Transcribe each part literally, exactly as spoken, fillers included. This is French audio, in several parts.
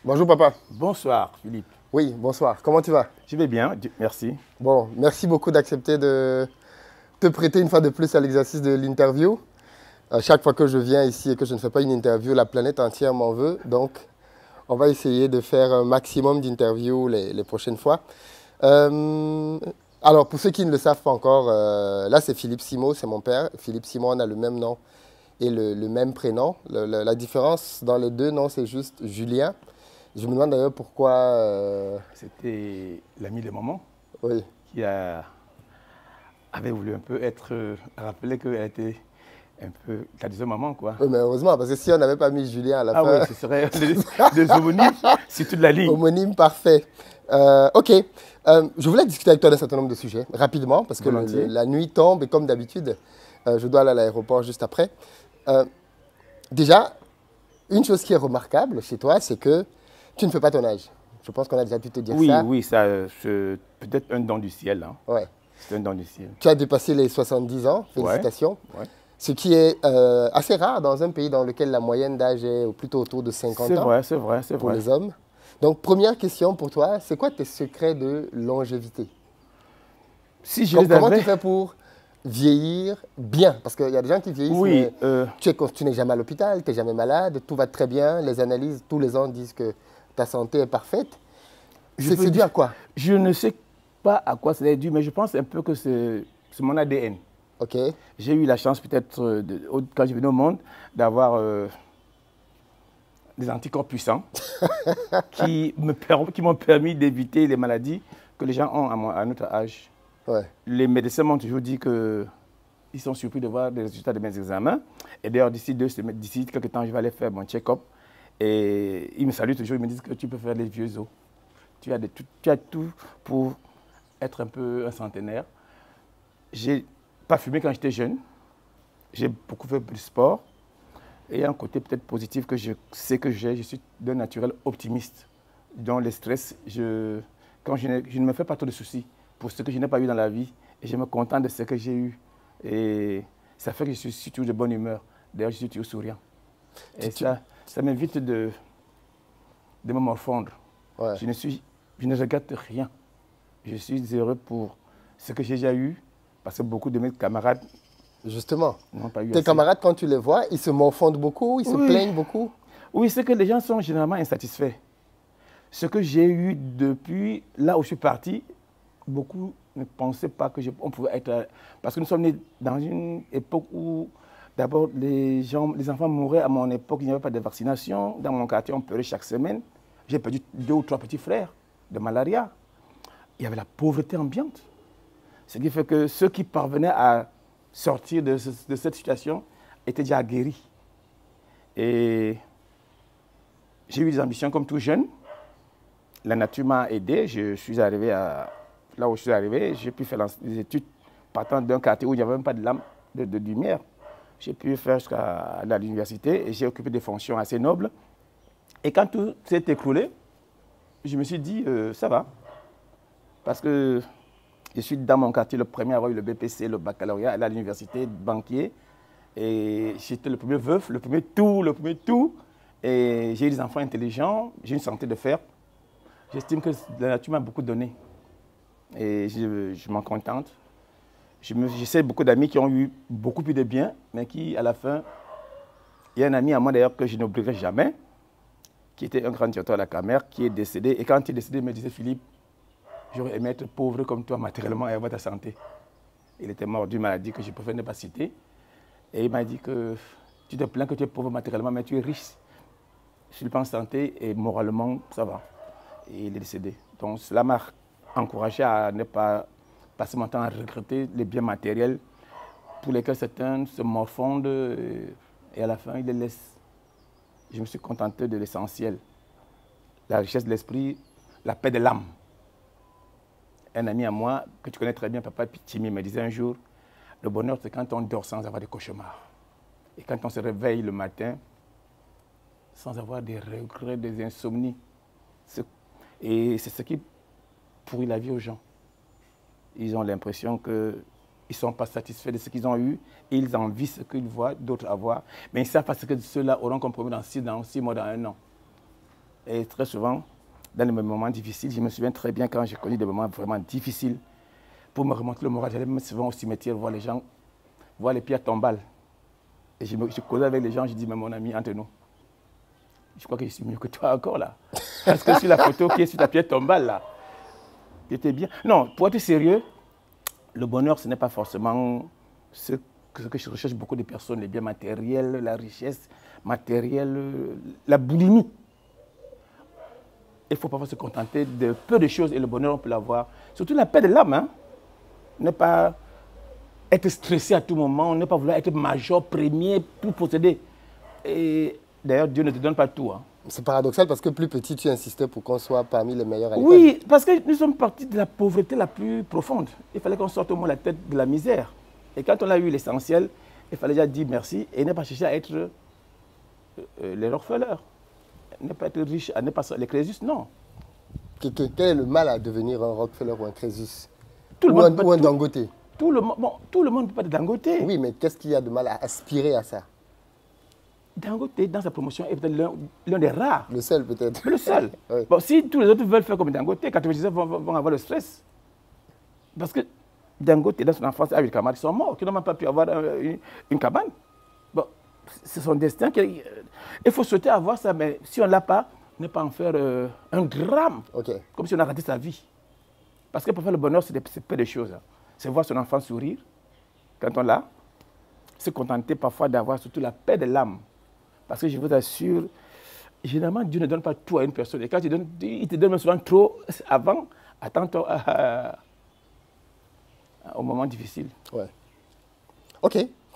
Bonjour papa. Bonsoir Philippe. Oui, bonsoir. Comment tu vas? Je vais bien, Dieu- merci. Bon, merci beaucoup d'accepter de te prêter une fois de plus à l'exercice de l'interview. À chaque fois que je viens ici et que je ne fais pas une interview, la planète entière m'en veut. Donc, on va essayer de faire un maximum d'interviews les, les prochaines fois. Euh, alors, pour ceux qui ne le savent pas encore, euh, là c'est Philippe Simo, c'est mon père. Philippe Simo, on a le même nom et le, le même prénom. Le- le- la différence dans les deux noms, c'est juste Julien. Je me demande d'ailleurs pourquoi. euh, C'était l'ami de maman oui. qui a, avait voulu un peu être euh, rappelé qu'elle était un peu la deuxième maman, quoi. Oui, mais heureusement, parce que si on n'avait pas mis Julien à la Ah oui, fin, ce serait des, des homonymes sur toute la ligne. homonyme parfait. Euh, ok. Euh, je voulais discuter avec toi d'un certain nombre de sujets, rapidement, parce que le- le- Volontiers. la nuit tombe et comme d'habitude, euh, je dois aller à l'aéroport juste après. Euh, déjà, une chose qui est remarquable chez toi, c'est que tu ne fais pas ton âge. Je pense qu'on a déjà pu te dire Oui, ça. oui, ça, euh, je- peut-être un don du ciel. Hein. Ouais. C'est un don du ciel. Tu as dépassé les soixante-dix ans, Ouais, félicitations. ouais. Ce qui est euh, assez rare dans un pays dans lequel la moyenne d'âge est plutôt autour de C'est cinquante ans vrai, c'est vrai, c'est pour vrai. les hommes. Donc, première question pour toi, c'est quoi tes secrets de longévité? Si je Com- les comment tu avais, fais pour vieillir bien? Parce qu'il y a des gens qui vieillissent, oui, mais euh, tu es- tu n'es jamais à l'hôpital, tu n'es jamais malade, tout va très bien, les analyses tous les ans disent que ta santé est parfaite. je C'est peux c'est dû dire, à quoi? je ne sais pas à quoi c'est dû, mais je pense un peu que c'est c'est mon A D N. Ok, J'ai eu la chance peut-être, euh, de- au- quand je venais au monde, d'avoir euh, des anticorps puissants qui me per- qui m'ont permis d'éviter les maladies que les gens ont à, mon- à notre âge. ouais. Les médecins m'ont toujours dit que ils sont surpris de voir les résultats de mes examens. Et d'ailleurs, d'ici deux semaines, d'ici quelques temps, je vais aller faire mon check-up. Et ils me saluent toujours, ils me disent que tu peux faire les vieux os. Tu as, de tout, tu as tout pour être un peu un centenaire. J'ai pas fumé quand j'étais jeune. J'ai beaucoup fait de sport. Et il y a un côté peut-être positif que je sais que j'ai. Je suis d'un naturel optimiste. Dans les stress, je, quand je, n'ai- je ne me fais pas trop de soucis pour ce que je n'ai pas eu dans la vie. Et je me contente de ce que j'ai eu. Et ça fait que je suis, suis toujours de bonne humeur. D'ailleurs, je suis toujours souriant. Et Tu- tu- ça, ça m'évite de, de me morfondre. ouais. Je ne, suis, je ne regrette rien. Je suis heureux pour ce que j'ai déjà eu, parce que beaucoup de mes camarades Justement. n'ont pas eu Tes assez. camarades, quand tu les vois, ils se morfondent beaucoup, ils se Oui. plaignent beaucoup. Oui, c'est que les gens sont généralement insatisfaits. Ce que j'ai eu depuis là où je suis parti, beaucoup ne pensaient pas que je- on pouvait être... euh, Parce que nous sommes nés dans une époque où, d'abord, les, gens, les enfants mouraient à mon époque, il n'y avait pas de vaccination. Dans mon quartier, on pleurait chaque semaine. J'ai perdu deux ou trois petits frères de malaria. Il y avait la pauvreté ambiante. Ce qui fait que ceux qui parvenaient à sortir de, ce- de cette situation étaient déjà guéris. Et j'ai eu des ambitions comme tout jeune. La nature m'a aidé. Je suis arrivé à, là où je suis arrivé. J'ai pu faire des études partant d'un quartier où il n'y avait même pas de lampe de, de lumière. J'ai pu faire jusqu'à aller à l'université et j'ai occupé des fonctions assez nobles. Et quand tout s'est écroulé, je me suis dit, euh, ça va. Parce que je suis dans mon quartier le premier à avoir eu le B P C, le baccalauréat, aller à l'université, banquier. Et j'étais le premier veuf, le premier tout, le premier tout. Et j'ai eu des enfants intelligents, j'ai une santé de fer. J'estime que la nature m'a beaucoup donné. Et je, je m'en contente. Je, me, je sais beaucoup d'amis qui ont eu beaucoup plus de bien, mais qui, à la fin, il y a un ami à moi d'ailleurs que je n'oublierai jamais, qui était un grand directeur à la Camer, qui est décédé. Et quand il est décédé, il me disait, Philippe, j'aurais aimé être pauvre comme toi matériellement et avoir ta santé. Il était mort d'une maladie que je préfère ne pas citer. Et il m'a dit que tu te plains que tu es pauvre matériellement, mais tu es riche sur le plan santé et moralement, ça va. Et il est décédé. Donc cela m'a encouragé à ne pas passer mon temps à regretter les biens matériels pour lesquels certains se morfondent et, et à la fin ils les laissent. Je me suis contenté de l'essentiel. La richesse de l'esprit, la paix de l'âme. Un ami à moi, que tu connais très bien, Papa Pitimi, me disait un jour, le bonheur c'est quand on dort sans avoir des cauchemars. Et quand on se réveille le matin sans avoir des regrets, des insomnies. Et c'est ce qui pourrit la vie aux gens. Ils ont l'impression qu'ils ne sont pas satisfaits de ce qu'ils ont eu et ils envient ce qu'ils voient d'autres avoir. Mais ils savent parce que ceux-là auront compromis dans six, dans six mois, dans un an. Et très souvent, dans les moments difficiles, je me souviens très bien quand j'ai connu des moments vraiment difficiles, pour me remonter le moral, j'allais souvent au cimetière voir les gens, voir les pierres tombales. Et je, me, je causais avec les gens, je dis, mais mon ami, entre nous, je crois que je suis mieux que toi encore là. Parce que sur la photo qui est sur ta pierre tombale là, tu étais bien. Non, pour être sérieux, le bonheur, ce n'est pas forcément ce que, ce que je recherche beaucoup de personnes, les biens matériels, la richesse matérielle, la boulimie. Il faut parfois se contenter de peu de choses et le bonheur, on peut l'avoir. Surtout la paix de l'âme. Hein? Ne pas être stressé à tout moment, ne pas vouloir être major, premier, tout posséder. Et d'ailleurs, Dieu ne te donne pas tout. Hein. C'est paradoxal parce que plus petit, tu insistais pour qu'on soit parmi les meilleurs à l'école. Oui, parce que nous sommes partis de la pauvreté la plus profonde. Il fallait qu'on sorte au moins la tête de la misère. Et quand on a eu l'essentiel, il fallait déjà dire merci et ne pas chercher à être euh, les Rockefeller. Ne pas être riche, à ne pas les Crésus, non. Quel est le mal à devenir un Rockefeller ou un Crésus? Tout le ou, monde un, ou un Dangote? Tout le, bon, tout le monde ne peut pas être Dangote. Oui, mais qu'est-ce qu'il y a de mal à aspirer à ça? Dangote, dans sa promotion, est peut-être l'un des rares. Le seul, peut-être. Le seul. Oui. Bon, si tous les autres veulent faire comme Dangote, quatre-vingt-dix-neuf vont, vont avoir le stress. Parce que Dangote, dans son enfance, avec les camarades, ils sont morts, qui n'ont même pas pu avoir une, une cabane. Bon, c'est son destin. Qui, il faut souhaiter avoir ça, mais si on ne l'a pas, ne pas en faire euh, un drame. Okay. Comme si on a raté sa vie. Parce que pour faire le bonheur, c'est peu de choses. Hein. C'est voir son enfant sourire, quand on l'a, se contenter parfois d'avoir surtout la paix de l'âme. Parce que je vous assure, généralement, Dieu ne donne pas tout à une personne. Et quand il, donne, il te donne même souvent trop avant, attends-toi euh, au moment difficile. Ouais. OK.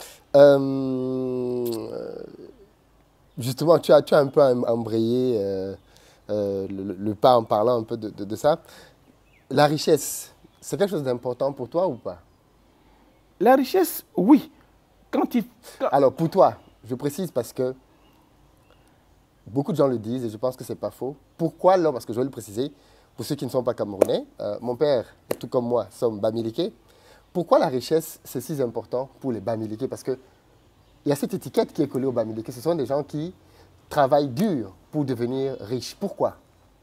Euh, justement, tu as, tu as un peu embrayé euh, euh, le, le pas en parlant un peu de, de, de ça. La richesse, c'est quelque chose d'important pour toi ou pas? La richesse, oui. Quand il... Quand... Alors, pour toi, je précise parce que beaucoup de gens le disent et je pense que ce n'est pas faux. Pourquoi l'homme, parce que je vais le préciser, pour ceux qui ne sont pas camerounais, euh, mon père, tout comme moi, sommes bamiliqués. Pourquoi la richesse, c'est si important pour les bamiliqués? Parce qu'il y a cette étiquette qui est collée aux bamiliqués. Ce sont des gens qui travaillent dur pour devenir riches. Pourquoi?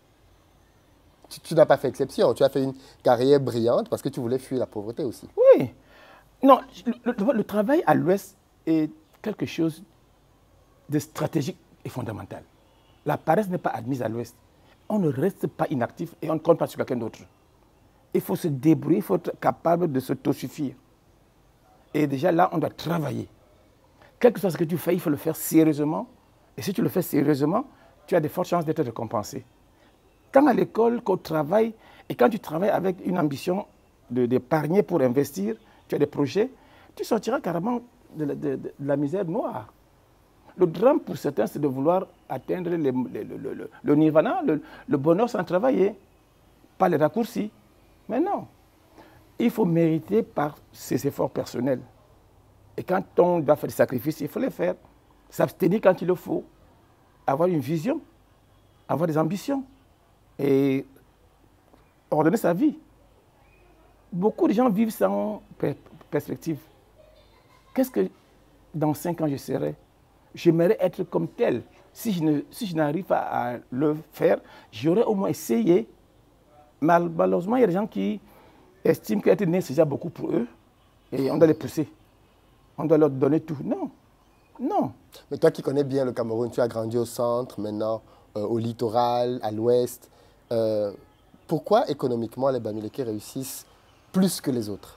Tu, tu n'as pas fait exception. Tu as fait une carrière brillante parce que tu voulais fuir la pauvreté aussi. Oui. Non, le, le, le travail à l'Ouest est quelque chose de stratégique et fondamental. La paresse n'est pas admise à l'Ouest. On ne reste pas inactif et on ne compte pas sur quelqu'un d'autre. Il faut se débrouiller, il faut être capable de s'autosuffire. Et déjà là, on doit travailler. Quel que soit ce que tu fais, il faut le faire sérieusement. Et si tu le fais sérieusement, tu as de fortes chances d'être récompensé. Quand à l'école, qu'au travail, et quand tu travailles avec une ambition d'épargner pour investir, tu as des projets, tu sortiras carrément de la, de, de la misère noire. Le drame pour certains, c'est de vouloir atteindre les, les, le, le, le nirvana, le, le bonheur sans travailler, pas les raccourcis. Mais non, il faut mériter par ses efforts personnels. Et quand on doit faire des sacrifices, il faut les faire. S'abstenir quand il le faut, avoir une vision, avoir des ambitions et ordonner sa vie. Beaucoup de gens vivent sans perspective. Qu'est-ce que dans cinq ans je serai? J'aimerais être comme tel. Si je, ne, si je n'arrive pas à le faire, j'aurais au moins essayé. Mal, malheureusement, il y a des gens qui estiment qu'être né, c'est déjà beaucoup pour eux. Et on doit les pousser. On doit leur donner tout. Non. Non. Mais toi qui connais bien le Cameroun, tu as grandi au centre, maintenant euh, au littoral, à l'ouest. Euh, pourquoi économiquement les Bamileke réussissent plus que les autres?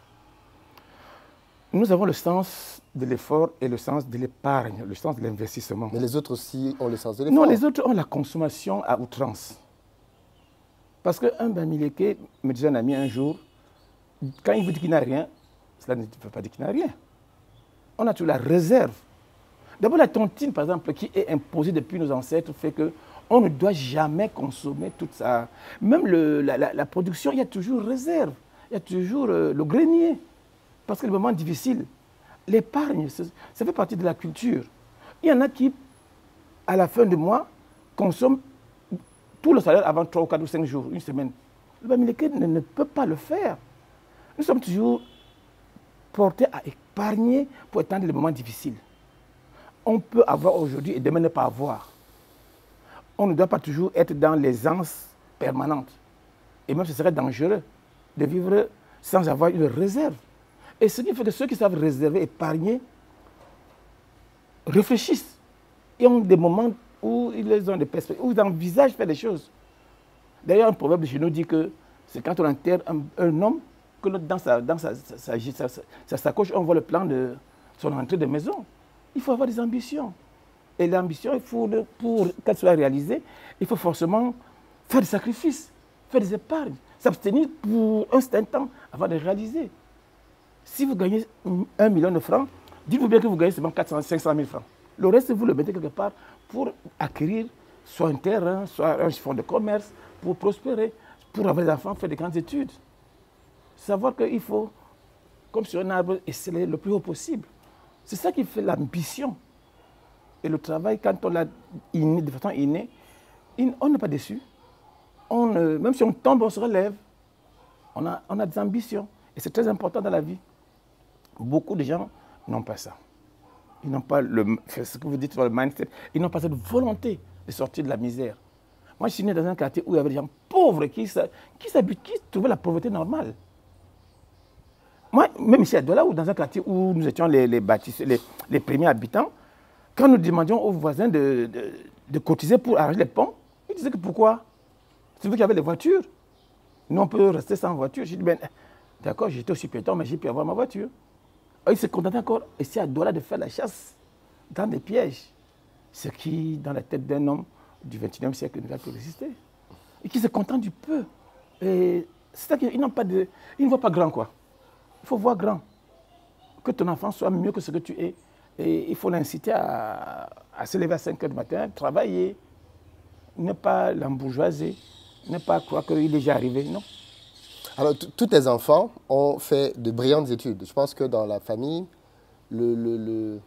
Nous avons le sens de l'effort et le sens de l'épargne, le sens de l'investissement. Mais les autres aussi ont le sens de l'effort? Non, les autres ont la consommation à outrance. Parce qu'un Bamileke, me disait un ami un jour, quand il vous dit qu'il n'a rien, cela ne veut pas dire qu'il n'a rien. On a toujours la réserve. D'abord, la tontine, par exemple, qui est imposée depuis nos ancêtres, fait qu'on ne doit jamais consommer toute ça. Même le, la, la, la production, il y a toujours réserve. Il y a toujours euh, le grenier. Parce que le moment difficile, l'épargne, ça fait partie de la culture. Il y en a qui, à la fin du mois, consomment tout le salaire avant trois ou quatre ou cinq jours, une semaine. Le Bamileke ne, ne peut pas le faire. Nous sommes toujours portés à épargner pour attendre les moments difficiles. On peut avoir aujourd'hui et demain ne pas avoir. on ne doit pas toujours être dans l'aisance permanente. Et même ce serait dangereux de vivre sans avoir une réserve. Et ce qui fait que ceux qui savent réserver, épargner, réfléchissent. Ils ont des moments où ils ont des perspectives, où ils envisagent faire des choses. D'ailleurs, un proverbe de chez nous dit que c'est quand on enterre un, un homme que dans sa, dans sa, sa, sa, sa, sa, sa sacoche, on voit le plan de son entrée de maison. Il faut avoir des ambitions. Et l'ambition, il faut le, pour qu'elle soit réalisée, il faut forcément faire des sacrifices, faire des épargnes, s'abstenir pour un certain temps avant de réaliser. Si vous gagnez un million de francs, dites-vous bien que vous gagnez seulement quatre cents, cinq cent mille francs. Le reste, vous le mettez quelque part pour acquérir soit un terrain, soit un fonds de commerce, pour prospérer, pour avoir des enfants, faire des grandes études. Savoir qu'il faut, comme sur un arbre, exceller le plus haut possible. C'est ça qui fait l'ambition. Et le travail, quand on l'a inné, de façon innée, on n'est pas déçu. On, euh, même si on tombe, on se relève. On a, on a des ambitions. Et c'est très important dans la vie. Beaucoup de gens n'ont pas ça. Ils n'ont pas le, ce que vous dites sur le mindset, ils n'ont pas cette volonté de sortir de la misère. Moi, je suis né dans un quartier où il y avait des gens pauvres qui, qui, qui trouvaient la pauvreté normale. Moi, même ici à Douala, ou dans un quartier où nous étions les, les, bâtisseurs, les, les premiers habitants, quand nous demandions aux voisins de, de, de cotiser pour arranger les ponts, ils disaient que pourquoi? C'est vous qui avez les voitures. Nous, on peut rester sans voiture. J'ai dit, ben, d'accord, j'étais aussi piéton, mais j'ai pu avoir ma voiture. Ils se contentaient encore ici à Douala de faire la chasse dans des pièges. Ce qui, dans la tête d'un homme du vingt et unième siècle, ne va plus résister. Et qui se contentent du peu. C'est-à-dire qu'ils n'ont pas de... Ils ne voient pas grand, quoi. Il faut voir grand. Que ton enfant soit mieux que ce que tu es. Et il faut l'inciter à, à se lever à cinq heures du matin, travailler, ne pas l'embourgeoiser, ne pas croire qu'il est déjà arrivé, non. Alors, tous tes enfants ont fait de brillantes études. Je pense que dans la famille, le, le, le,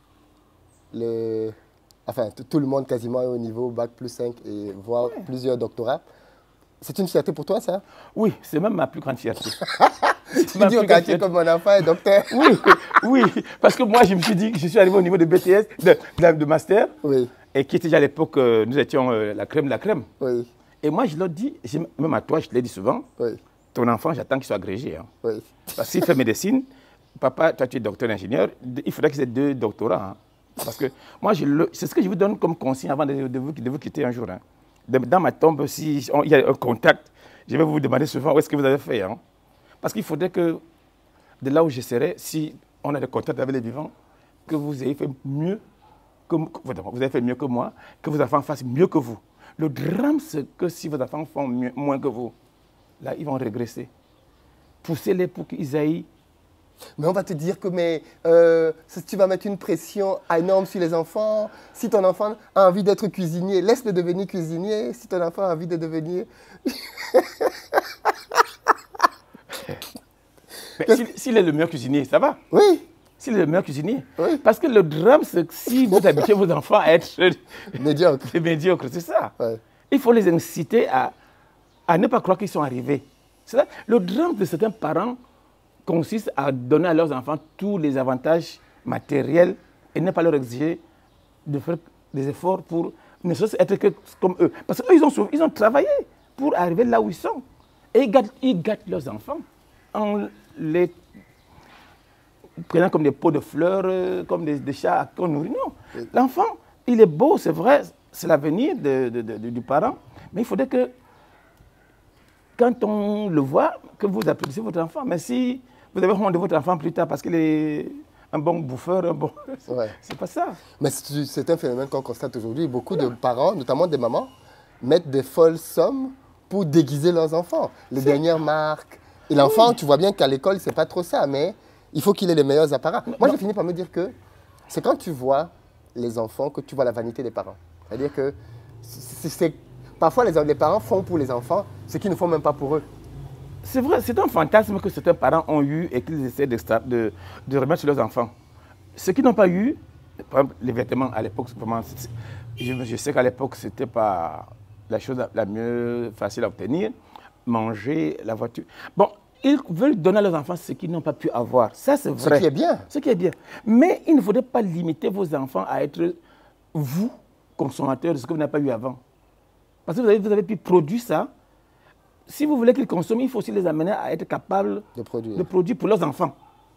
le, enfin, tout le monde quasiment est au niveau bac plus cinq et voire ouais. plusieurs doctorats. C'est une fierté pour toi, ça? Oui, c'est même ma plus grande fierté. Tu dis au quartier comme mon enfant est docteur? Oui, oui, parce que moi, je me suis dit que je suis arrivé au niveau de B T S, de, de, de master, oui. et qui était déjà à l'époque, euh, nous étions euh, la crème de la crème. Oui. Et moi, je leur dis, même à toi, je te l'ai dit souvent, oui. ton enfant, j'attends qu'il soit agrégé. Hein. Oui. Parce qu'il fait médecine, papa, toi, tu es docteur ingénieur, il faudrait qu'il ait deux doctorats. Hein. Parce que moi, c'est ce que je vous donne comme consigne avant de, de, vous, de vous quitter un jour. Hein. Dans ma tombe, s'il y a un contact, je vais vous demander souvent où est-ce que vous avez fait. Hein. Parce qu'il faudrait que, de là où je serai, si on a des contacts avec les vivants, que vous ayez fait mieux que, vous avez fait mieux que moi, que vos enfants fassent mieux que vous. Le drame, c'est que si vos enfants font mieux, moins que vous, là, ils vont régresser. Poussez-les pour qu'ils aillent. Mais on va te dire que mais, euh, tu vas mettre une pression énorme sur les enfants. Si ton enfant a envie d'être cuisinier, laisse-le devenir cuisinier. Si ton enfant a envie de devenir... S'il si, si est le meilleur cuisinier, ça va? Oui. S'il est le meilleur cuisinier. Oui. Parce que le drame, c'est que si vous habituez vos enfants à être médiocres, médiocres, c'est ça. Ouais. Il faut les inciter à, à ne pas croire qu'ils sont arrivés. Ça. Le drame de certains parents consiste à donner à leurs enfants tous les avantages matériels et ne pas leur exiger de faire des efforts pour ne serait-ce être que comme eux. Parce qu'eux, ils ont, ils ont travaillé pour arriver là où ils sont. Et ils gâtent, ils gâtent leurs enfants en les prenant comme des pots de fleurs, comme des, des chats qu'on nourrit. Non. Oui. L'enfant, il est beau, c'est vrai, c'est l'avenir de, de, de, du parent. Mais il faudrait que, quand on le voit, que vous applaudissez votre enfant. Mais si vous avez honte de votre enfant plus tard parce qu'il est un bon bouffeur, un bon... Ouais. C'est pas ça. Mais c'est un phénomène qu'on constate aujourd'hui. Beaucoup ouais. de parents, notamment des mamans, mettent des folles sommes pour déguiser leurs enfants. Les dernières marques. Et l'enfant, oui. tu vois bien qu'à l'école, c'est pas trop ça, mais il faut qu'il ait les meilleurs apparats. Moi, j'ai fini par me dire que c'est quand tu vois les enfants que tu vois la vanité des parents. C'est-à-dire que c'est, parfois, les, les parents font pour les enfants ce qu'ils ne font même pas pour eux. C'est vrai, c'est un fantasme que certains parents ont eu et qu'ils essaient de, de, de remettre sur leurs enfants. Ceux qui n'ont pas eu, par exemple, les vêtements à l'époque, je, je sais qu'à l'époque, ce n'était pas la chose la, la mieux facile à obtenir. Manger, la voiture. Bon, ils veulent donner à leurs enfants ce qu'ils n'ont pas pu avoir. Ça, c'est vrai. Ce qui est bien. Ce qui est bien. Mais il ne faudrait pas limiter vos enfants à être, vous, consommateurs de ce que vous n'avez pas eu avant. Parce que vous avez, vous avez pu produire ça. Si vous voulez qu'ils consomment, il faut aussi les amener à être capables de produire. de produire pour leurs enfants.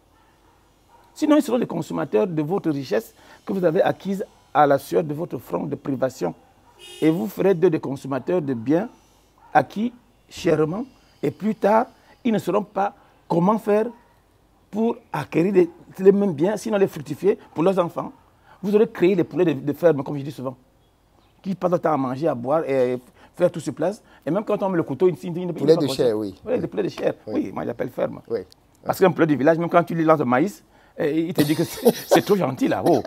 Sinon, ils seront les consommateurs de votre richesse que vous avez acquise à la sueur de votre front de privation. Et vous ferez d'eux des consommateurs de biens acquis chèrement. Et plus tard, ils ne sauront pas comment faire pour acquérir les, les mêmes biens, sinon les fructifier pour leurs enfants. Vous aurez créé les poulets de, de ferme, comme je dis souvent, qui passent le temps à manger, à boire et faire tout sur place. Et même quand on met le couteau, il ne poulet de chair, oui. Oui, des poulets de chair. Oui, oui moi j'appelle ferme. Oui. Parce qu'un poulet du village, même quand tu lui lances le maïs, il te dit que c'est trop gentil là-haut.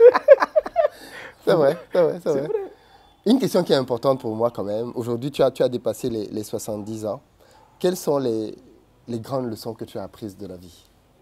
C'est vrai, c'est vrai, c'est vrai. vrai. Une question qui est importante pour moi quand même. Aujourd'hui, tu as, tu as dépassé les, les soixante-dix ans. Quelles sont les, les grandes leçons que tu as apprises de la vie?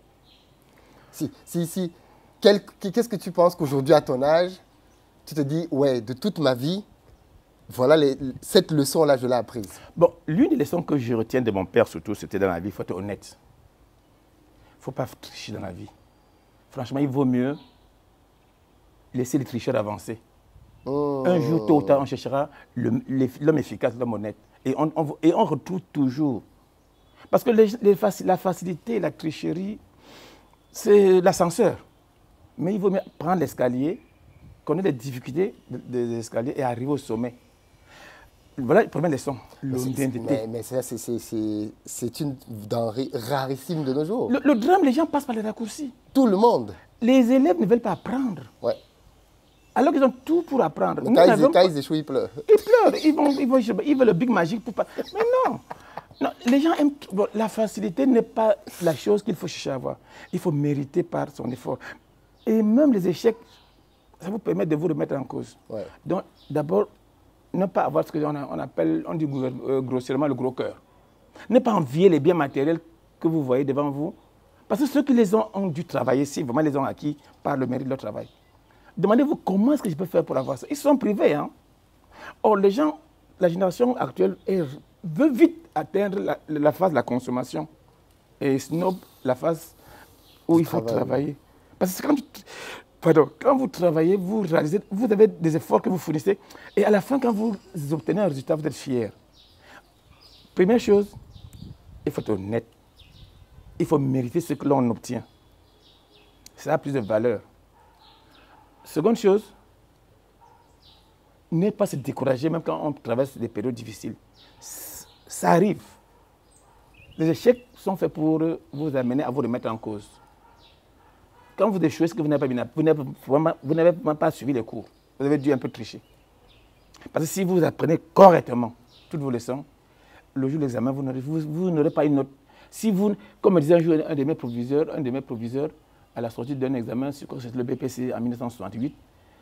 Si, si, si. Qu'est-ce que tu penses qu'aujourd'hui, à ton âge, tu te dis, ouais, de toute ma vie, voilà, les, cette leçon-là, je l'ai apprise? Bon, l'une des leçons que je retiens de mon père, surtout, c'était dans la vie, il faut être honnête. Il ne faut pas tricher dans la vie. Franchement, il vaut mieux laisser les tricheurs avancer. Oh. Un jour, tôt ou tard, on cherchera l'homme efficace, l'homme honnête. Et on, on, et on retrouve toujours. Parce que les, les, la facilité, la tricherie, c'est l'ascenseur. Mais il vaut mieux prendre l'escalier, connaître les difficultés des de, escaliers et arriver au sommet. Voilà la première leçon, l'honnêteté. Mais, mais ça, c'est une denrée rarissime de nos jours. Le, le drame, les gens passent par les raccourcis. Tout le monde. Les élèves ne veulent pas apprendre. Ouais. Alors qu'ils ont tout pour apprendre. Mais quand, ils, quand ils échouent, ils pleurent. Ils pleurent. Ils, vont, ils, vont, ils veulent le big magique pour pas... Mais non. Non, les gens aiment... Bon, la facilité n'est pas la chose qu'il faut chercher à avoir. Il faut mériter par son effort. Et même les échecs, ça vous permet de vous remettre en cause. Ouais. Donc, d'abord, ne pas avoir ce qu'on on appelle, on dit euh, grossièrement le gros cœur. Ne pas envier les biens matériels que vous voyez devant vous. Parce que ceux qui les ont, ont dû travailler, si vraiment les ont acquis par le mérite de leur travail. Demandez-vous comment est-ce que je peux faire pour avoir ça. Ils sont privés. Hein? Or, les gens, la génération actuelle est, veut vite atteindre la, la phase de la consommation et snob la phase où il faut travail. travailler. Parce que quand, tu, pardon, quand vous travaillez, vous réalisez, vous avez des efforts que vous fournissez et à la fin, quand vous obtenez un résultat, vous êtes fier. Première chose, il faut être honnête. Il faut mériter ce que l'on obtient. Ça a plus de valeur. Seconde chose, ne pas se décourager même quand on traverse des périodes difficiles. Ça arrive. Les échecs sont faits pour vous amener à vous remettre en cause. Quand vous échouez, c'est que vous n'avez pas, pas suivi les cours. Vous avez dû un peu tricher. Parce que si vous apprenez correctement toutes vos leçons, le jour de l'examen, vous n'aurez vous, vous pas une note. Si vous, comme me disait un jour un de mes proviseurs, un de mes proviseurs, à la sortie d'un examen sur le B P C en mille neuf cent soixante-huit,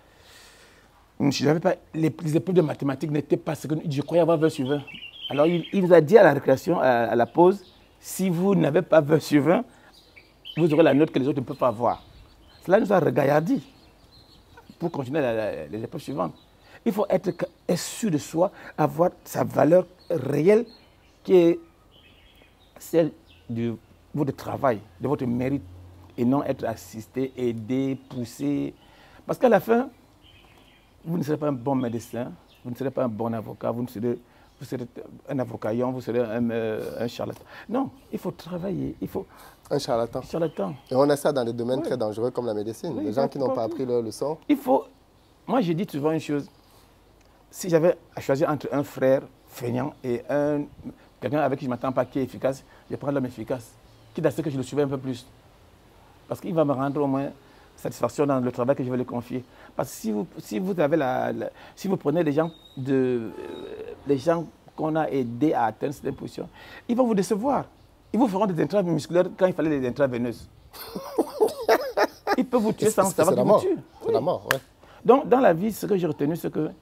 je pas, les, les épreuves de mathématiques n'étaient pas ce que je croyais avoir vingt sur vingt. Alors il, il nous a dit à la récréation, à, à la pause, si vous n'avez pas vingt sur vingt, vous aurez la note que les autres ne peuvent pas avoir. Cela nous a regaillardi pour continuer la, la, les épreuves suivantes. Il faut être sûr de soi, avoir sa valeur réelle qui est celle de votre travail, de votre mérite, et non être assisté, aidé, poussé. Parce qu'à la fin, vous ne serez pas un bon médecin, vous ne serez pas un bon avocat, vous, ne serez, vous serez un avocaillon, vous serez un, euh, un charlatan. Non, il faut travailler, il faut... Un charlatan. charlatan. Et on a ça dans des domaines oui. très dangereux comme la médecine. Oui, les gens qui n'ont pas appris leur leçon. Il faut... Moi, je dis souvent une chose. Si j'avais à choisir entre un frère feignant et un... quelqu'un avec qui je ne m'attends pas qui est efficace, je vais prendre l'homme efficace. Quitte à ce que je le suive un peu plus. Parce qu'il va me rendre au moins satisfaction dans le travail que je vais lui confier. Parce que si vous, si vous, avez la, la, si vous prenez les gens, de, euh, les gens qu'on a aidés à atteindre cette position, ils vont vous décevoir. Ils vous feront des entraves musculaires quand il fallait des entraves veineuses. Ils peuvent vous tuer sans savoir qu'ils vous tuent. C'est oui. la mort, oui. Donc, dans la vie, ce que j'ai retenu, c'est que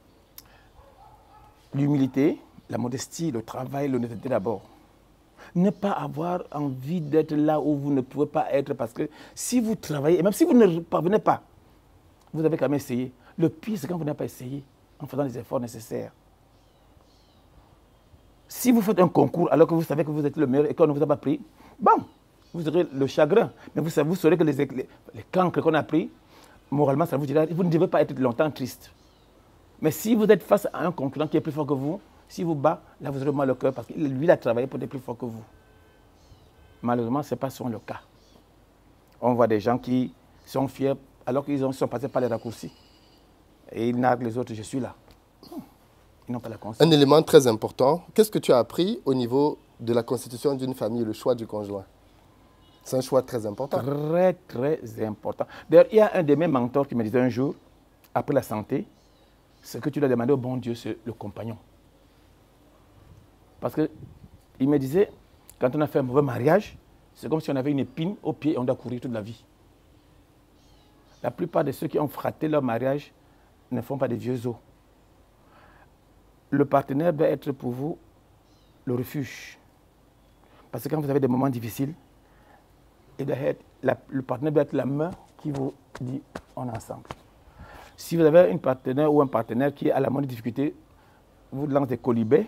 l'humilité, la modestie, le travail, l'honnêteté d'abord. Ne pas avoir envie d'être là où vous ne pouvez pas être parce que si vous travaillez, et même si vous ne parvenez pas, vous avez quand même essayé. Le pire, c'est quand vous n'avez pas essayé en faisant les efforts nécessaires. Si vous faites un concours alors que vous savez que vous êtes le meilleur et qu'on ne vous a pas pris, bon, vous aurez le chagrin. Mais vous, savez, vous saurez que les, les, les cancres qu'on a pris, moralement, ça vous dira, vous ne devez pas être longtemps triste. Mais si vous êtes face à un concurrent qui est plus fort que vous, si vous bat, là vous aurez mal au cœur parce que lui, il a travaillé pour être plus fort que vous. Malheureusement, ce n'est pas souvent le cas. On voit des gens qui sont fiers alors qu'ils sont passés par les raccourcis. Et ils narguent les autres, je suis là. Ils n'ont pas la conscience. Un élément très important, qu'est-ce que tu as appris au niveau de la constitution d'une famille, le choix du conjoint? C'est un choix très important. Très, très important. D'ailleurs, il y a un de mes mentors qui me disait un jour, après la santé, ce que tu dois demander au bon Dieu, c'est le compagnon. Parce qu'il me disait, quand on a fait un mauvais mariage, c'est comme si on avait une épine au pied et on doit courir toute la vie. La plupart de ceux qui ont fraté leur mariage ne font pas des vieux os. Le partenaire doit être pour vous le refuge. Parce que quand vous avez des moments difficiles, il doit être, la, le partenaire doit être la main qui vous dit on est ensemble. Si vous avez une partenaire ou un partenaire qui est à la moindre difficulté, vous lance des colibets,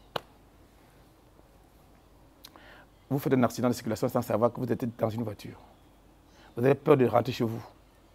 vous faites un accident de circulation sans savoir que vous êtes dans une voiture. Vous avez peur de rentrer chez vous.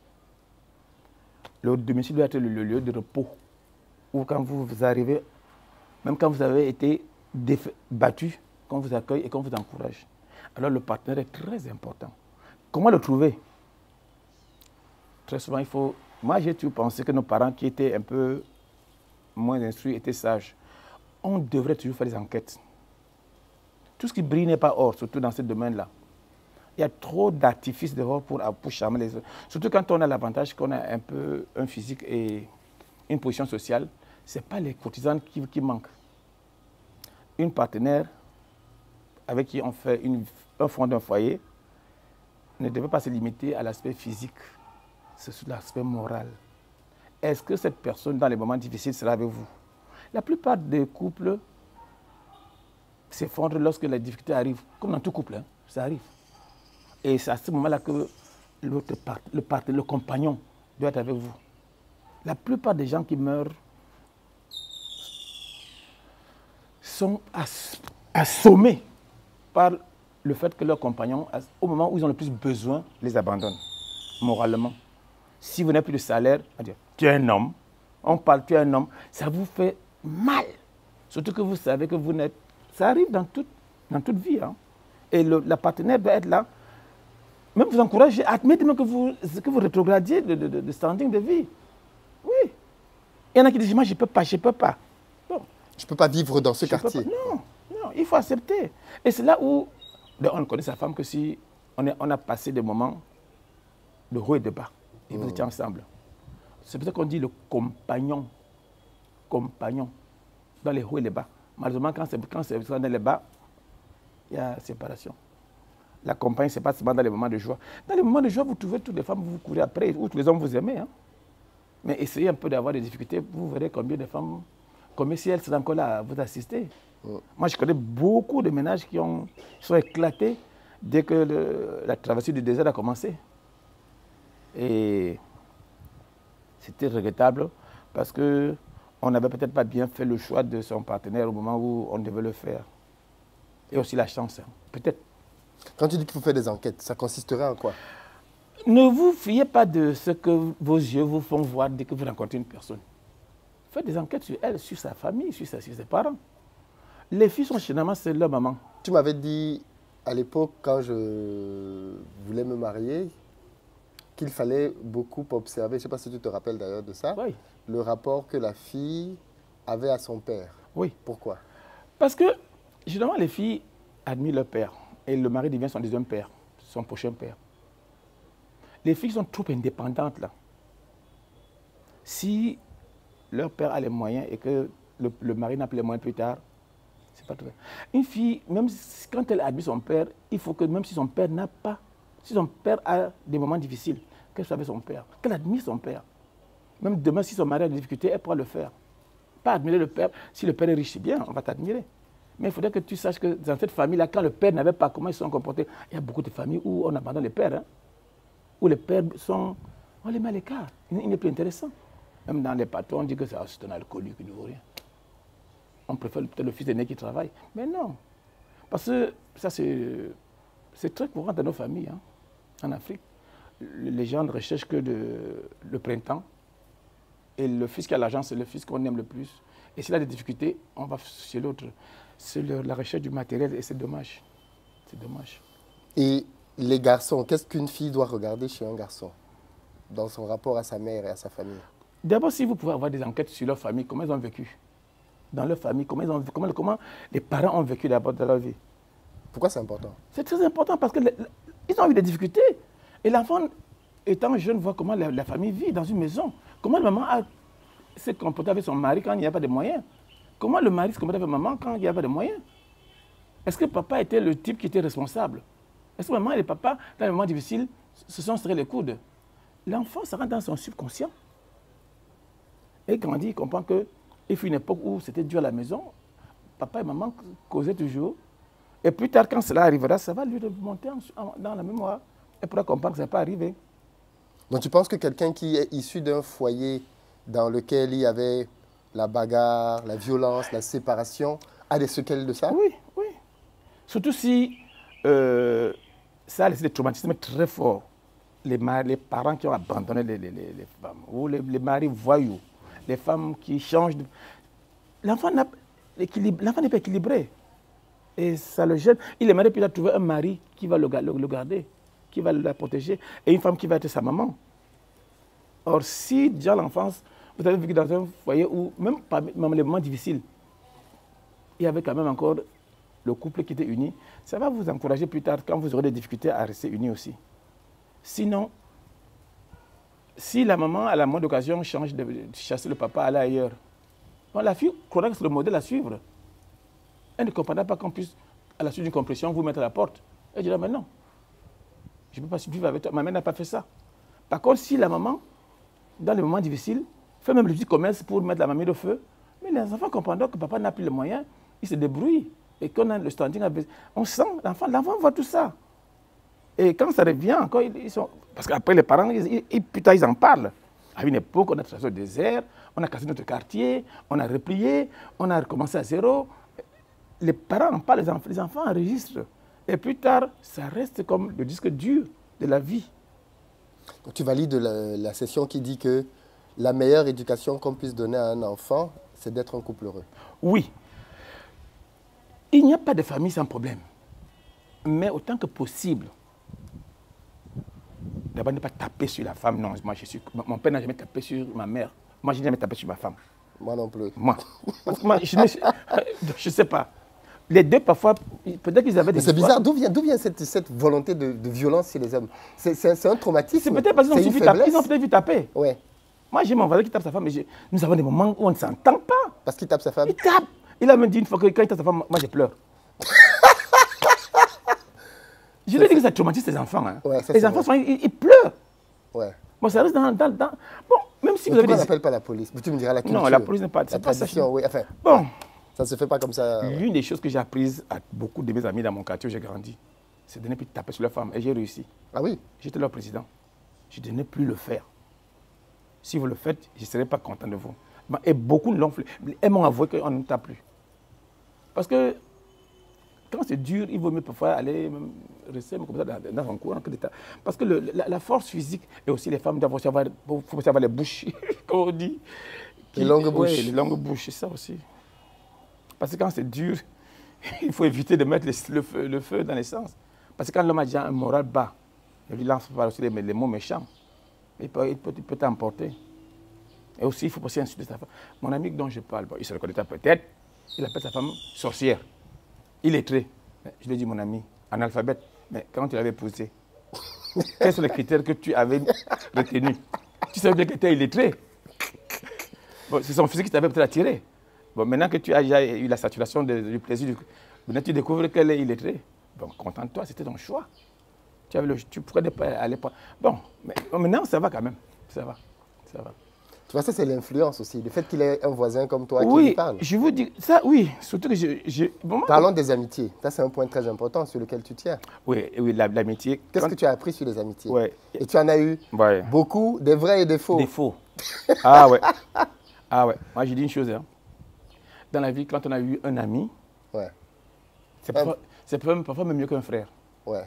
Le domicile doit être le, le lieu de repos où quand vous, vous arrivez, même quand vous avez été battu, qu'on vous accueille et qu'on vous encourage. Alors le partenaire est très important. Comment le trouver? Très souvent, il faut... Moi, j'ai toujours pensé que nos parents qui étaient un peu moins instruits étaient sages. On devrait toujours faire des enquêtes. Tout ce qui brille n'est pas or, surtout dans ce domaine-là. Il y a trop d'artifices dehors pour, pour charmer les autres. Surtout quand on a l'avantage qu'on a un peu un physique et une position sociale, ce n'est pas les courtisanes qui, qui manquent. Une partenaire avec qui on fait une, un fond d'un foyer ne devait pas se limiter à l'aspect physique, c'est sur l'aspect moral. Est-ce que cette personne, dans les moments difficiles, sera avec vous? La plupart des couples s'effondrent lorsque la difficulté arrive, comme dans tout couple, hein, ça arrive. Et c'est à ce moment-là que l'autre part, le, part, le compagnon doit être avec vous. La plupart des gens qui meurent sont ass assommés par le fait que leur compagnon, au moment où ils ont le plus besoin, les abandonne moralement. Si vous n'avez plus de salaire, on va dire, tu es un homme, on parle, tu es un homme, ça vous fait mal. Surtout que vous savez que vous n'êtes... Ça arrive dans toute, dans toute vie. Hein. Et le, la partenaire doit être là, même vous encourager, admettez même que vous, que vous rétrogradiez de, de, de, de standing de vie. Oui. Il y en a qui disent, moi je ne peux pas, je ne peux pas. Bon. Je ne peux pas vivre dans ce quartier. Non, non, il faut accepter. Et c'est là où on ne connaît sa femme que si on, est, on a passé des moments de haut et de bas. Et vous mmh. étiez ensemble. C'est pour ça qu'on dit le compagnon. Compagnon. Dans les hauts et les bas. Malheureusement, quand c'est dans les bas, il y a séparation. La compagne, ce n'est pas seulement dans les moments de joie. Dans les moments de joie, vous trouvez toutes les femmes, vous courez après, ou tous les hommes vous aimez. Hein. Mais essayez un peu d'avoir des difficultés, vous verrez combien de femmes, combien si elles sont encore là à vous assister. Mmh. Moi, je connais beaucoup de ménages qui, ont, qui sont éclatés dès que le, la traversée du désert a commencé. Et c'était regrettable parce qu'on n'avait peut-être pas bien fait le choix de son partenaire au moment où on devait le faire. Et aussi la chance, hein. Peut-être. Quand tu dis qu'il faut faire des enquêtes, ça consisterait en quoi? Ne vous fiez pas de ce que vos yeux vous font voir dès que vous rencontrez une personne. Faites des enquêtes sur elle, sur sa famille, sur, sa, sur ses parents. Les filles sont généralement c'est leur maman. Tu m'avais dit à l'époque, quand je voulais me marier, qu'il fallait beaucoup observer, je ne sais pas si tu te rappelles d'ailleurs de ça, oui. le rapport que la fille avait à son père. Oui. Pourquoi? Parce que, généralement, les filles admirent leur père et le mari devient son deuxième père, son prochain père. Les filles sont trop indépendantes, là. Si leur père a les moyens et que le, le mari n'a plus les moyens plus tard, c'est pas tout. Une fille, même si, quand elle admire son père, il faut que même si son père n'a pas, si son père a des moments difficiles, qu'elle soit avec son père, qu'elle admire son père. Même demain, si son mari a des difficultés, elle pourra le faire. Pas admirer le père. Si le père est riche, c'est bien, on va t'admirer. Mais il faudrait que tu saches que dans cette famille-là, quand le père n'avait pas comment ils se sont comportés, il y a beaucoup de familles où on abandonne les pères, hein, où les pères sont, on les met à l'écart. Il n'est plus intéressant. Même dans les patrons, on dit que c'est un alcoolique, il ne vaut rien. On préfère peut-être le fils aîné qui travaille. Mais non. Parce que ça, c'est très courant dans nos familles, hein, en Afrique. Les gens ne recherchent que de, le printemps Et le fils qui a l'argent, c'est le fils qu'on aime le plus. Et s'il a des difficultés, on va chez l'autre. C'est la recherche du matériel et c'est dommage. C'est dommage. Et les garçons, qu'est-ce qu'une fille doit regarder chez un garçon dans son rapport à sa mère et à sa famille? D'abord, si vous pouvez avoir des enquêtes sur leur famille, comment ils ont vécu. Dans leur famille, comment, ils ont, comment, comment les parents ont vécu d'abord dans leur vie. Pourquoi c'est important? C'est très important parce qu'ils ont eu des difficultés. Et l'enfant, étant jeune, voit comment la, la famille vit dans une maison. Comment la maman s'est comportée avec son mari quand il n'y a pas de moyens. Comment le mari se comporte avec maman quand il n'y a pas de moyens. Est-ce que papa était le type qui était responsable? Est-ce que maman et le papa, dans les moments difficiles, se sont serrés les coudes? L'enfant, ça rentre dans son subconscient. Et grandit, il comprend qu'il fut une époque où c'était dur à la maison. Papa et maman causaient toujours. Et plus tard, quand cela arrivera, ça va lui remonter dans la mémoire. Et pourra comprendre que ça n'est pas arrivé. Donc tu penses que quelqu'un qui est issu d'un foyer dans lequel il y avait la bagarre, la violence, la séparation, a des séquelles de ça? Oui, oui. Surtout si euh, ça a laissé des traumatismes très forts. Les, les parents qui ont abandonné les, les, les, les femmes, ou les, les maris voyous, les femmes qui changent de... L'enfant n'est pas équilibré. Et ça le gêne. Il aimerait peut-être trouver un mari qui va le, le, le garder, qui va la protéger, et une femme qui va être sa maman. Or, si déjà l'enfance, vous avez vécu dans un foyer où, même, pas, même les moments difficiles, il y avait quand même encore le couple qui était uni, ça va vous encourager plus tard, quand vous aurez des difficultés, à rester unis aussi. Sinon, si la maman, à la moindre occasion, change de chasser le papa, aller ailleurs, bon, la fille croira que c'est le modèle à suivre. Elle ne comprendra pas qu'on puisse, à la suite d'une compression, vous mettre à la porte. Elle dira, mais non, je ne peux pas vivre avec toi. Ma mère n'a pas fait ça. Par contre, si la maman, dans les moments difficiles, fait même le petit commerce pour mettre la mamie au feu, mais les enfants comprendront que papa n'a plus les moyens, il se débrouille. Et qu'on a le standing, on sent, l'enfant, l'enfant voit tout ça. Et quand ça revient encore, ils sont... Parce qu'après, les parents, ils, ils, putain, ils en parlent. À une époque, on a traversé le désert, on a cassé notre quartier, on a replié, on a recommencé à zéro. Les parents en parlent, les enfants, les enfants enregistrent. Et plus tard, ça reste comme le disque dur de la vie. Donc, tu valides la, la session qui dit que la meilleure éducation qu'on puisse donner à un enfant, c'est d'être un couple heureux. Oui. Il n'y a pas de famille sans problème. Mais autant que possible, d'abord ne pas taper sur la femme. Non, moi, je suis, mon père n'a jamais tapé sur ma mère. Moi, je n'ai jamais tapé sur ma femme. Moi non plus. Moi. moi je ne je sais pas. Les deux, parfois, peut-être qu'ils avaient des... C'est bizarre, d'où vient, d'où vient cette, cette volonté de, de violence chez les hommes? C'est un traumatisme. C'est peut-être parce qu'ils ont peut-être vu taper. Ouais. Moi, j'ai mon voisin qui tape sa femme, mais nous avons des moments où on ne s'entend pas. Parce qu'il tape sa femme? Il tape. Il a même dit une fois que quand il tape sa femme, moi, je pleure. Je lui ai dit que ça traumatise les enfants. Hein. Ouais, ça, les enfants, sont, ils, ils pleurent. Ouais. Bon, ça reste dans... dans, dans... Bon, même si mais vous avez pourquoi des... on n'appelle pas la police? Tu me diras la culture. Non, la police n'est pas... La tradition, oui. Enfin, bon. Ça ne se fait pas comme ça. L'une des choses que j'ai apprises à beaucoup de mes amis dans mon quartier où j'ai grandi, c'est de ne plus taper sur leur femme. Et j'ai réussi. Ah oui? J'étais leur président. Je ne devais plus le faire. Si vous le faites, je ne serais pas content de vous. Et beaucoup l'ont fait. Elles m'ont avoué qu'on ne tape plus. Parce que quand c'est dur, il vaut mieux parfois aller rester comme ça dans, dans un courant que d'État. Parce que le, la, la force physique, et aussi les femmes doivent aussi avoir, faut aussi avoir les bouches, comme on dit. Qui, les longues bouches. Oui, les longues bouches, c'est ça aussi. Parce que quand c'est dur, il faut éviter de mettre les, le, feu, le feu dans l'essence. Parce que quand l'homme a déjà un moral bas, il lui lance aussi les, les mots méchants. Il peut, il peut, il peut t'emporter. Et aussi, il faut aussi insulter sa femme. Mon ami dont je parle, bon, il se reconnaîtra peut-être, il appelle sa femme sorcière. Il est très. Je lui ai dit, mon ami, analphabète, mais quand tu l'avais épousé, quels sont les critères que tu avais retenus? Tu savais bien que tu étais illettré. Bon, c'est son physique qui t'avait peut-être attiré. Bon, maintenant que tu as déjà eu la saturation de, du plaisir, du... maintenant tu découvres qu'elle est illettrée. Bon, contente-toi, c'était ton choix. Tu, avais le... tu pourrais ne pas aller... Bon, mais maintenant ça va quand même. Ça va, ça va. Tu vois, ça c'est l'influence aussi. Le fait qu'il ait un voisin comme toi oui, qui lui parle. Je vous dis, ça oui, surtout que je... je... Bon, parlons des amitiés. Ça c'est un point très important sur lequel tu tiens. Oui, oui, l'amitié. Qu'est-ce quand... que tu as appris sur les amitiés? Ouais. Et tu en as eu ouais. beaucoup, des vrais et des faux. Des faux. Ah ouais. Ah ouais. Moi je dis une chose, hein. Dans la vie, quand on a eu un ami, ouais. c'est parfois, um... parfois même mieux qu'un frère. Ouais.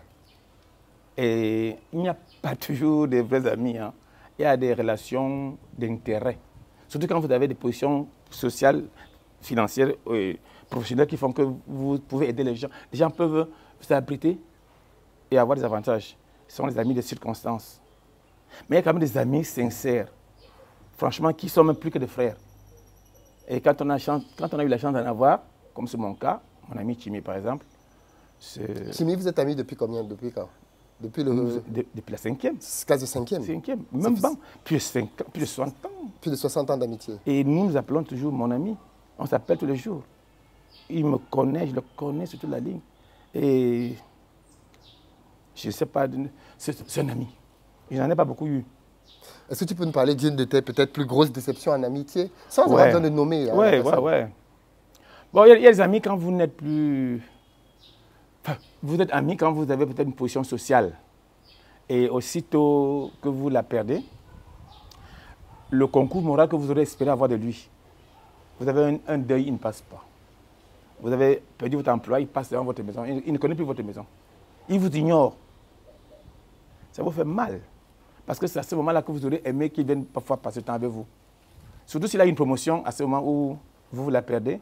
Et il n'y a pas toujours des vrais amis. Hein. Il y a des relations d'intérêt. Surtout quand vous avez des positions sociales, financières, et professionnelles qui font que vous pouvez aider les gens. Les gens peuvent s'abriter et avoir des avantages. Ce sont les amis de circonstances. Mais il y a quand même des amis sincères, franchement, qui sont même plus que des frères. Et quand on a, chance, quand on a eu la chance d'en avoir, comme c'est mon cas, mon ami Chimi par exemple. Chimi, vous êtes amis depuis combien? Depuis quand? Depuis, le... de, depuis la cinquième. Classe de cinquième. Cinquième, même bon, plus, cinq, plus de soixante ans. Plus de soixante ans d'amitié. Et nous nous appelons toujours mon ami. On s'appelle tous les jours. Il me connaît, je le connais sur toute la ligne. Et je ne sais pas, c'est un ami. Je n'en ai pas beaucoup eu. Est-ce que tu peux nous parler d'une de tes peut-être plus grosses déceptions en amitié? Sans ouais. avoir besoin de nommer. Oui, oui, oui. Bon, il y, y a des amis quand vous n'êtes plus... Enfin, vous êtes amis quand vous avez peut-être une position sociale. Et aussitôt que vous la perdez, le concours moral que vous aurez espéré avoir de lui, vous avez un, un deuil, il ne passe pas. Vous avez perdu votre emploi, il passe devant votre maison, il, il ne connaît plus votre maison. Il vous ignore. Ça vous fait mal. Parce que c'est à ce moment-là que vous aurez aimé qu'il vienne parfois passer le temps avec vous. Surtout s'il a une promotion à ce moment où vous, vous la perdez.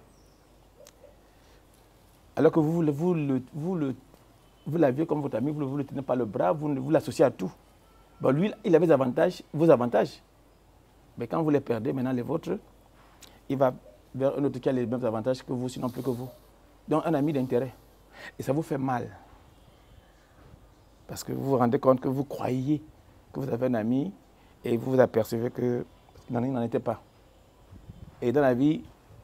Alors que vous, vous, le, vous, le, vous l'aviez comme votre ami, vous ne vous le tenez pas le bras, vous, vous l'associez à tout. Bon, lui, il avait des avantages, vos avantages. Mais quand vous les perdez, maintenant les vôtres, il va vers un autre qui a les mêmes avantages que vous, sinon plus que vous. Donc un ami d'intérêt. Et ça vous fait mal. Parce que vous vous rendez compte que vous croyez que vous avez un ami et vous vous apercevez qu'il n'en était pas. Et dans la vie,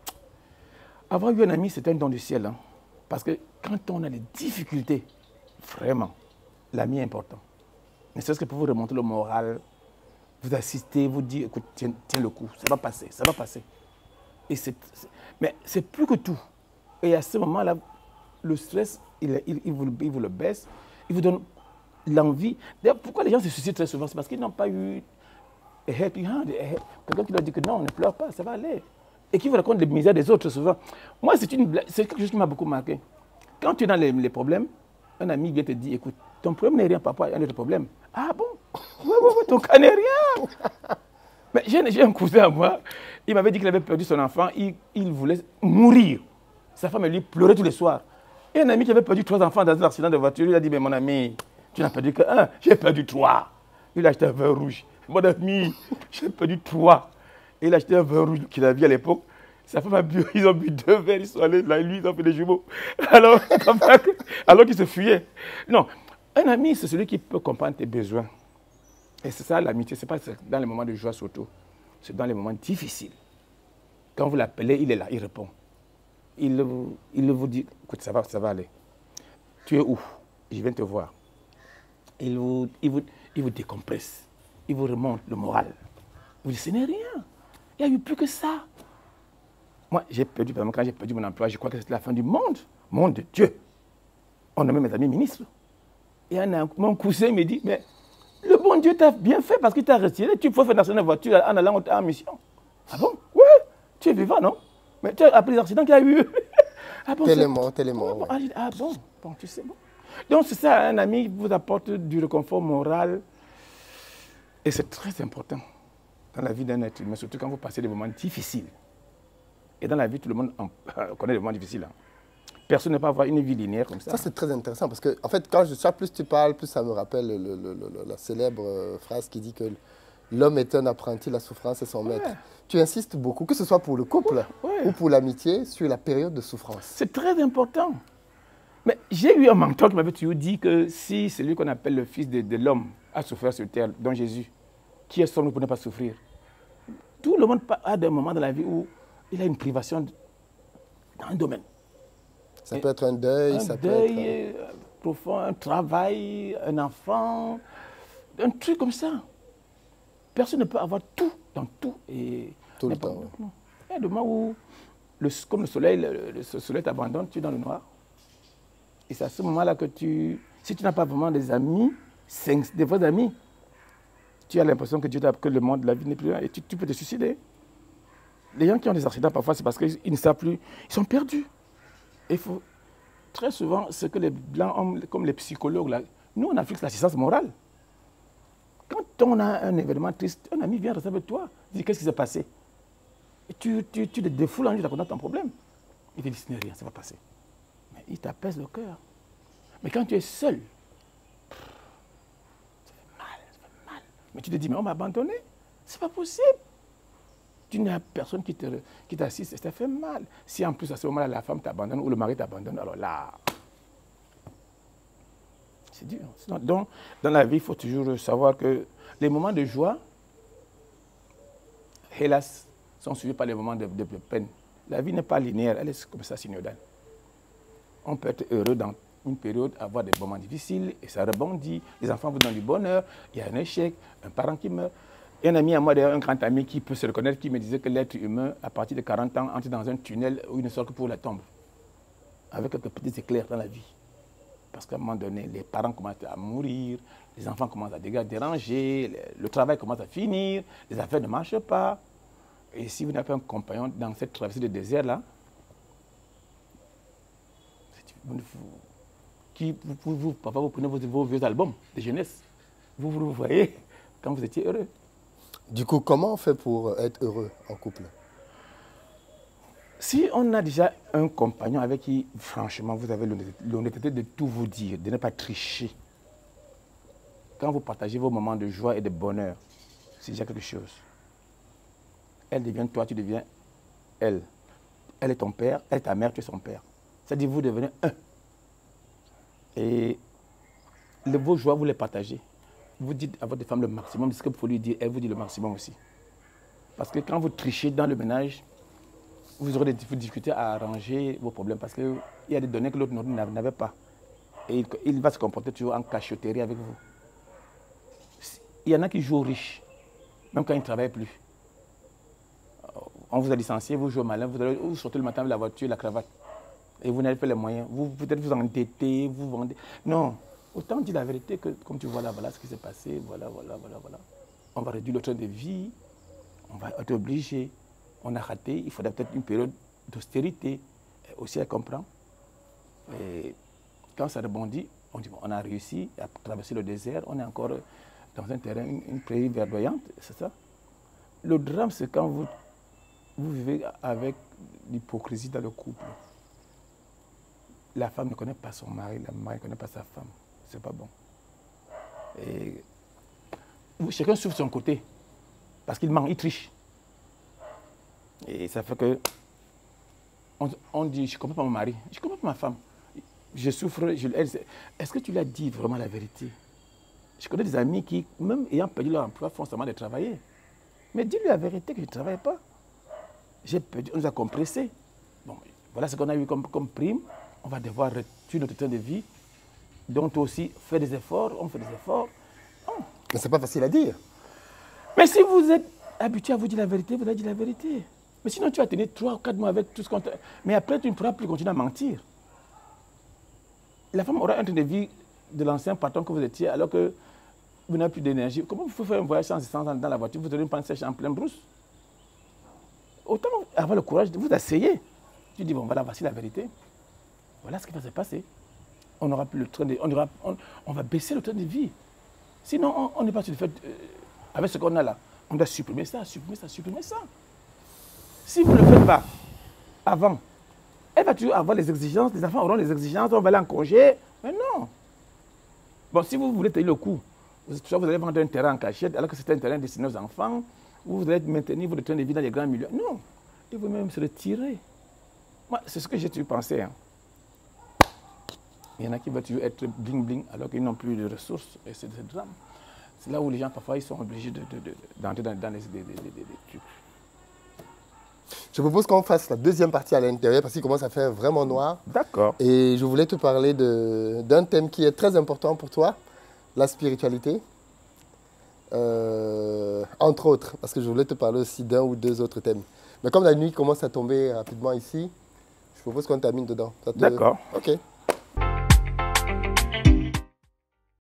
avoir eu un ami, c'est un don du ciel. Hein. Parce que quand on a des difficultés, vraiment, l'ami est important. Mais c'est ce que pour vous remonter le moral, vous assister, vous dire, écoute, tiens, tiens le coup, ça va passer, ça va passer. Et c'est, mais c'est plus que tout. Et à ce moment-là, le stress, il, il, il, vous, il vous le baisse, il vous donne l'envie. D'ailleurs, pourquoi les gens se suicident très souvent? C'est parce qu'ils n'ont pas eu a helping hand, quelqu'un qui leur dit que non, ne pleure pas, ça va aller. Et qui vous raconte les misères des autres souvent. Moi, c'est quelque chose qui m'a beaucoup marqué. Quand tu es dans les, les problèmes, un ami vient te dire, écoute, ton problème n'est rien, papa, il y a un autre problème. Ah bon? Oui, oui, oui, ton cas n'est rien. Mais j'ai un cousin à moi, il m'avait dit qu'il avait perdu son enfant, il, il voulait mourir. Sa femme, elle lui pleurait tous les soirs. Et un ami qui avait perdu trois enfants dans un accident de voiture, il a dit, mais mon ami, tu n'as perdu qu'un, j'ai perdu trois. Il a acheté un vin rouge. Mon ami, j'ai perdu trois. Et il a acheté un vin rouge qu'il avait à l'époque. Sa femme a bu, ils ont bu deux verres, ils sont allés là, lui, ils ont fait des jumeaux. Alors, alors qu'il se fuyait. Non, un ami, c'est celui qui peut comprendre tes besoins. Et c'est ça l'amitié, ce n'est pas dans les moments de joie surtout, c'est dans les moments difficiles. Quand vous l'appelez, il est là, il répond. Il, il vous dit, écoute, ça va, ça va aller. Tu es où? Je viens te voir. Il vous, il vous, il vous décompresse, il vous remonte le moral. Vous dites, ce n'est rien, il n'y a eu plus que ça. Moi, j'ai perdu, quand j'ai perdu mon emploi, je crois que c'était la fin du monde. Monde de Dieu. On nommait mes amis ministres. Et un, mon cousin me dit, mais le bon Dieu t'a bien fait parce qu'il t'a retiré. Tu peux faire dans une voiture en allant en mission. Ah bon? Oui, tu es vivant, non? Mais tu as appris les accidents qu'il y a eu. Ah bon? Tellement, tellement. Ouais. Ah bon? Bon, tu sais, bon. Donc c'est ça, un ami vous apporte du réconfort moral. Et c'est très important dans la vie d'un être humain, surtout quand vous passez des moments difficiles. Et dans la vie, tout le monde en, euh, connaît des moments difficiles. Hein. Personne ne peut avoir une vie linéaire comme ça. Ça, c'est très intéressant parce que, en fait, quand je, soit plus tu parles, plus ça me rappelle le, le, le, la célèbre phrase qui dit que l'homme est un apprenti, la souffrance est son maître. Ouais. Tu insistes beaucoup, que ce soit pour le couple ouais, ouais. ou pour l'amitié, sur la période de souffrance. C'est très important. Mais j'ai eu un mentor qui m'avait toujours dit que si celui qu'on appelle le fils de, de l'homme a souffert sur terre, dont Jésus, qui est sommes pour ne pas souffrir? Tout le monde a des moments dans la vie où il a une privation dans un domaine. Ça peut être un deuil, un ça deuil peut être... Un... profond, un travail, un enfant, un truc comme ça. Personne ne peut avoir tout dans tout. Et tout le temps. Non. Il y a des moments où, le, comme le soleil, le, le soleil t'abandonne, tu es dans le noir. Et c'est à ce moment-là que tu... Si tu n'as pas vraiment des amis, des vrais amis, tu as l'impression que, que le monde, la vie n'est plus là et tu, tu peux te suicider. Les gens qui ont des accidents, parfois, c'est parce qu'ils ne savent plus. Ils sont perdus. Il faut très souvent, ce que les Blancs ont, comme les psychologues, là, nous, on Afrique, c'est l'assistance morale. Quand on a un événement triste, un ami vient rester avec toi, dit qu'est-ce qui s'est passé. Tu, tu, tu le défoules en lui racontant ton problème. Il te dit, ce n'est rien, ça va passer. Mais il t'apaise le cœur. Mais quand tu es seul, ça fait mal, ça fait mal. Mais tu te dis, mais on m'a abandonné. C'est pas possible. Tu n'as personne qui t'assiste, qui t'assiste, ça fait mal. Si en plus à ce moment-là, la femme t'abandonne ou le mari t'abandonne, alors là, c'est dur. Sinon, donc, dans la vie, il faut toujours savoir que les moments de joie, hélas, sont suivis par les moments de, de, de peine. La vie n'est pas linéaire, elle est comme ça, synodale. On peut être heureux dans une période, avoir des moments difficiles, et ça rebondit. Les enfants vous donnent du bonheur, il y a un échec, un parent qui meurt. Il y a un ami à moi, d'ailleurs, un grand ami qui peut se reconnaître, qui me disait que l'être humain, à partir de quarante ans, entre dans un tunnel où il ne sort que pour la tombe, avec quelques petits éclairs dans la vie. Parce qu'à un moment donné, les parents commencent à mourir, les enfants commencent à déranger, le travail commence à finir, les affaires ne marchent pas. Et si vous n'avez pas un compagnon dans cette traversée de désert-là, vous, qui, vous, vous, papa, vous prenez vos, vos vieux albums de jeunesse, vous vous voyez quand vous étiez heureux. Du coup, comment on fait pour être heureux en couple? Si on a déjà un compagnon avec qui, franchement, vous avez l'honnêteté de tout vous dire, de ne pas tricher. Quand vous partagez vos moments de joie et de bonheur, c'est déjà quelque chose. Elle devient toi, tu deviens elle. Elle est ton père, elle est ta mère, tu es son père. C'est-à-dire vous devenez un. Et les, vos joies, vous les partagez. Vous dites à votre femme le maximum, ce qu'il faut lui dire, elle vous dit le maximum aussi. Parce que quand vous trichez dans le ménage, vous aurez des difficultés à arranger vos problèmes parce qu'il y a des données que l'autre n'avait pas. Et il, il va se comporter toujours en cachotterie avec vous. Il y en a qui jouent aux riches, même quand ils ne travaillent plus. On vous a licencié, vous jouez au malin, vous, allez, vous sortez le matin avec la voiture, la cravate. Et vous n'avez pas les moyens. Vous peut-être vous endettez, vous vendez. Non, autant dire la vérité que comme tu vois là, voilà ce qui s'est passé, voilà, voilà, voilà, voilà. On va réduire le train de vie, on va être obligé. On a raté, il faudrait peut-être une période d'austérité. Aussi, elle comprend. Et quand ça rebondit, on dit bon, on a réussi à traverser le désert, on est encore dans un terrain, une, une prairie verdoyante, c'est ça. Le drame, c'est quand vous, vous vivez avec l'hypocrisie dans le couple. La femme ne connaît pas son mari, le mari ne connaît pas sa femme. C'est pas bon. Et chacun souffre de son côté, parce qu'il ment, il triche. Et ça fait que, on, on dit, je ne comprends pas mon mari, je ne comprends pas ma femme. Je souffre, je, est-ce que tu lui as dit vraiment la vérité? Je connais des amis qui, même ayant perdu leur emploi, font seulement de travailler. Mais dis-lui la vérité que je ne travaille pas. J'ai perdu, on nous a compressés. Bon, voilà ce qu'on a eu comme, comme prime. On va devoir réduire notre temps de vie. Donc toi aussi, fais des efforts, on fait des efforts. Non. Mais ce n'est pas facile à dire. Mais si vous êtes habitué à vous dire la vérité, vous allez dire la vérité. Mais sinon, tu vas tenir trois ou quatre mois avec tout ce qu'on t'a... Mais après, tu ne pourras plus continuer à mentir. La femme aura un train de vie de l'ancien patron que vous étiez alors que vous n'avez plus d'énergie. Comment vous pouvez faire un voyage sans essence dans la voiture? Vous aurez une panne sèche en pleine brousse. Autant avoir le courage de vous essayer. Tu dis, bon, voilà, voici la vérité. Voilà ce qui va se passer. On n'aura plus le train de... On, aura, on, on va baisser le train de vie. Sinon, on n'est pas sur le fait... Euh, avec ce qu'on a là, on doit supprimer ça, supprimer ça, supprimer ça. Si vous ne le faites pas avant, elle va toujours avoir les exigences, les enfants auront les exigences, on va aller en congé. Mais non. Bon, si vous voulez tenir le coup, soit vous allez vendre un terrain en cachette, alors que c'est un terrain destiné aux enfants, ou vous allez maintenir votre train de vie dans les grands milieux. Non. Il faut même se retirer. Moi, c'est ce que j'ai toujours pensé. Hein. Il y en a qui veulent toujours être bling-bling, alors qu'ils n'ont plus de ressources, et c'est un drame. C'est là où les gens, parfois, ils sont obligés d'entrer de, de, de, dans, dans les, des, des, des, des trucs. Je propose qu'on fasse la deuxième partie à l'intérieur parce qu'il commence à faire vraiment noir. D'accord. Et je voulais te parler d'un thème qui est très important pour toi, la spiritualité. Euh, entre autres, parce que je voulais te parler aussi d'un ou deux autres thèmes. Mais comme la nuit commence à tomber rapidement ici, je propose qu'on termine dedans. Te... D'accord. Ok.